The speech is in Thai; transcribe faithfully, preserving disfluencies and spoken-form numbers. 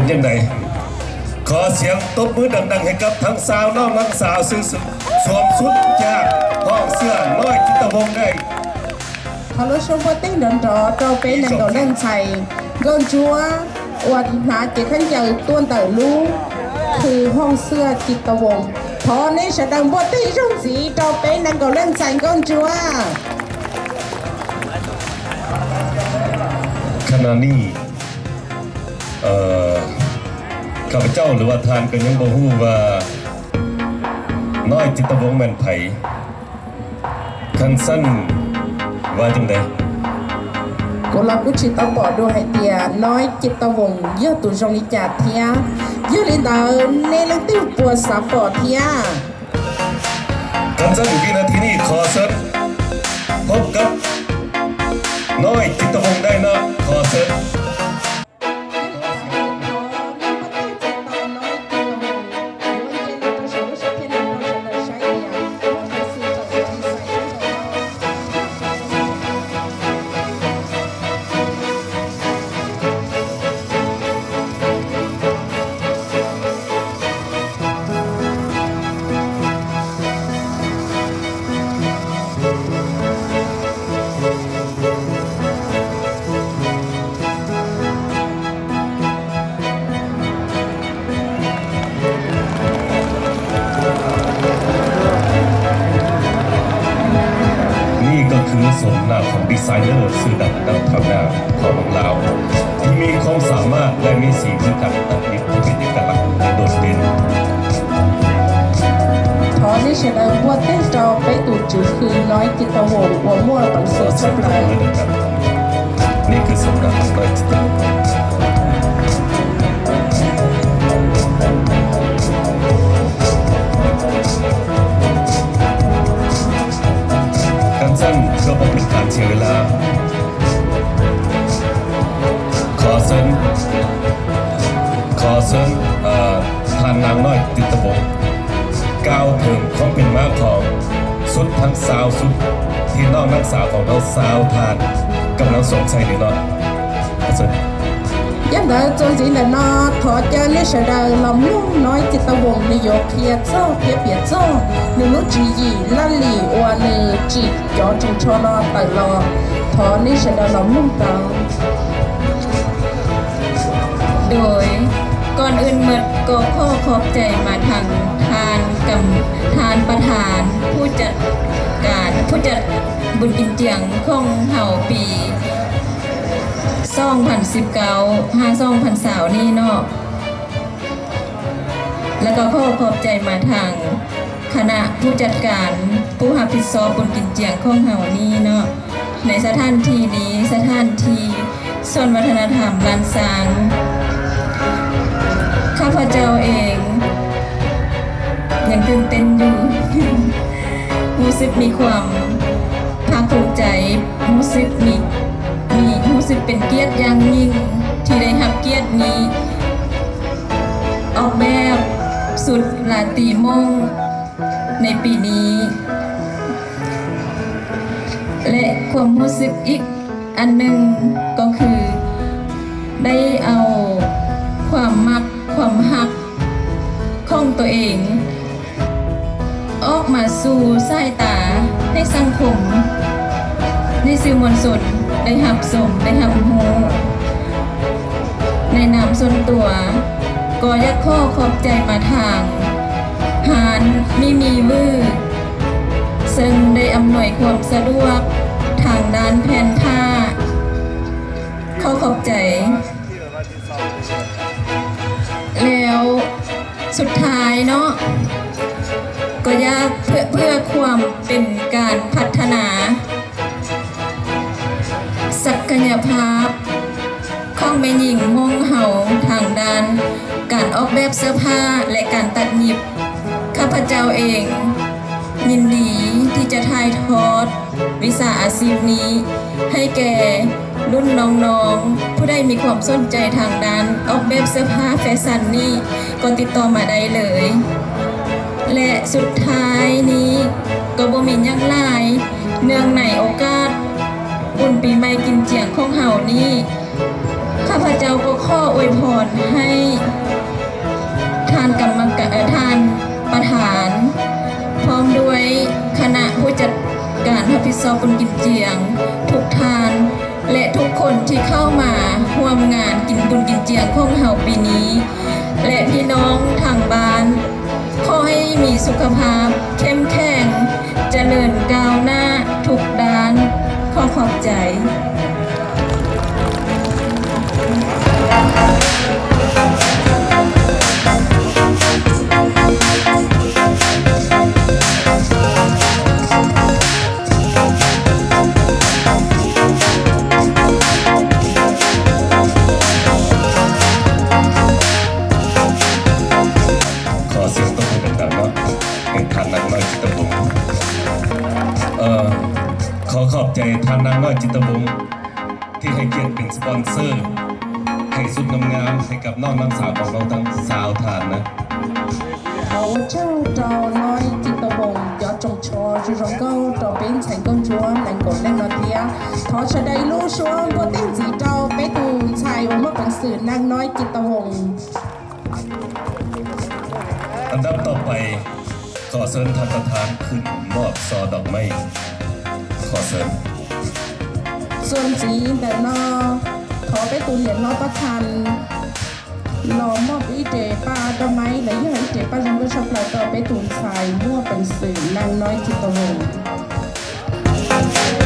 ยังไงขอเสียงตบมือดังๆให้กับทั้งสาวน้องทั้งสาวซึ่งสวมชุดจากห้องเสื้อน้อยจิตวงได้ฮัลโหลชมพูติ้งเดินรอเราเป็นนักเล่นชัยเกินชัววันหาเจ็ดขั้นใหญ่ตัวเต่าลูกคือห้องเสื้อจิตวงพอในแสดงบทที่ช่องสีเราเป็นนักเล่นชัยเกินชัวขณะนี้เอ่อข้าพเจ้าหรือว่าทานก็ยังบ่ฮู้ว่าน้อยจิตวงแม่นไผคันสั้นว่าจังไดกูรับกูชิตาบอดด้วยเตียน้อยจิตวงเยอะตุจงนิจาเทียเยอะลินดาเนลังติ้วปวดสาปอดเทียคันสั้นวินาทีนี้ขอเชิญพบกับน้อยจิตวงได้นะขอเชิญสมนาของดีไซเนอร์ชื่อดังดังทางหน้าของลาวที่มีความสามารถและมีสีที่การตัดเย็บที่เป็นเอกลักษณ์โดดเด่นตอนนี้ฉันเอาวัวเต้นจอไปตูดจืดคือน้อยจิตวงหัวมั่วปังเสือสักหน่อยนี่คือสมนาของน้อยจิตวงสั้นเพื่อเป็นการเสียเวลาขอเส้นขอเส้นทานนางน้อยติดตะบกก้าวถึงความเป็นมาของสุดทั้งสาวสุดที่น้องนักสาวของเราสาวทานกำลังสงสัยหรือน้อยเส้นยันเดินจนจีนนอถอดเจอเนชเดอร์ลำลุ่มน้อยจิตวงนิยมเพียโซ่เพียเปียโซ่หนึ่งลูกจียีลั่นหลี่อวานือจีจอจูชอนอตลอถอดเนชเดอร์ลำลุ่มตังโดยก่อนอื่นเมื่อก็ขอขอบใจมาทางทานกำทานประธานผู้จัดการผู้จัดบุญกินเจียงของเฮาปีสองพันสิบเก้าห้าสองพันสาวนี่เนาะแล้วก็ขอขอบใจมาทางคณะผู้จัดการผู้รับผิดชอบบุญกินเจียงของเฮานี่เนาะในสถานที่นี้สถานที่ส่วนวัฒนธรรมลานซางข้าพเจ้าเองยังตื่นเต้นอยู่รู้สึกมีความภาคภูมิใจรู้สึกมีมีรู้สึกเป็นเกียรติอย่างยิ่งที่ได้รับเกียรตินี้ออกแบบสุดลาตีมงในปีนี้และความรู้สึกอีกอันหนึ่งก็คือได้เอาความมักความฮักของตัวเองออกมาสู่สายตาในสังคมในสื่อมวลชนได้หับสมได้หับหูในนามส่วนตัวก็อยากขอขอบใจมาทางหานมิมีวื้อซึ่งได้อำนวยความสะดวกทางด้านแผนท่าขอขอบใจแล้วสุดท้ายเนาะก็อยากเพื่อเพื่อความเป็นการพัฒนาศักยภาพของแม่หญิงมงเห่าทางด้านการออกแบบเสื้อผ้าและการตัดเย็บข้าพเจ้าเองยินดีที่จะถ่ายทอดวิชาอาชีพนี้ให้แก่รุ่นน้องๆผู้ได้มีความสนใจทางด้านออกแบบเสื้อผ้าแฟชั่นนี้ก็ติดต่อมาได้เลยและสุดท้ายนี้ก็บ่มีหยังหลายเนื่องในโอกาสบุญปีใหม่กินเจียงของเฮานี้ข้าพเจ้าก็ขออวยพรรให้ท่านกรรมการท่านประธาน พร้อมด้วยคณะผู้จัดการรับผิดชอบบุญกินเจียงทุกท่านและทุกคนที่เข้ามาร่วมงานกินบุญกินเจียงของเฮาปีนี้ และพี่น้องทางบ้านขอให้มีสุขภาพเข้มแข็งเจริญก้าวหน้าทุกด้านขอขอบใจขอขอบใจท่านนางน้อยจิตวงศ์ที่ให้เกียรติเป็นสปอนเซอร์ให้สุดงามๆให้กับน้องน้ำสาวของเราทั้งสาวทานนะ好，这找来吉德翁要中错，就从高到边成功做能够能到天，他出来路说我顶子找ไปดูชายว่ามันเป็นสื่อนางน้อยจิตวงศ์อันดับต่อไปขอเชิญท่านประธานขึ้นมอบซอดอกไม้ขอเชิญส่วนจีนแต่นอขอไปตูเหรียญนอประทันรอมอบอีเจป้าดอกไม้และยี่ห้ออีเจป้าจังก็ชอบเราต่อไปตูนชายมั่วเป็นสื่อนางน้อยจิตวงศ์